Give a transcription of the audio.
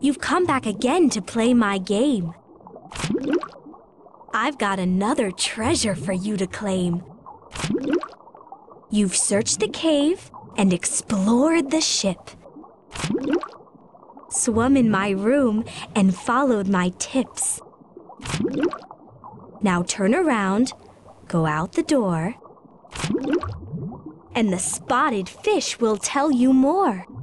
You've come back again to play my game. I've got another treasure for you to claim. You've searched the cave and explored the ship. Swum in my room and followed my tips. Now turn around, go out the door, and the spotted fish will tell you more.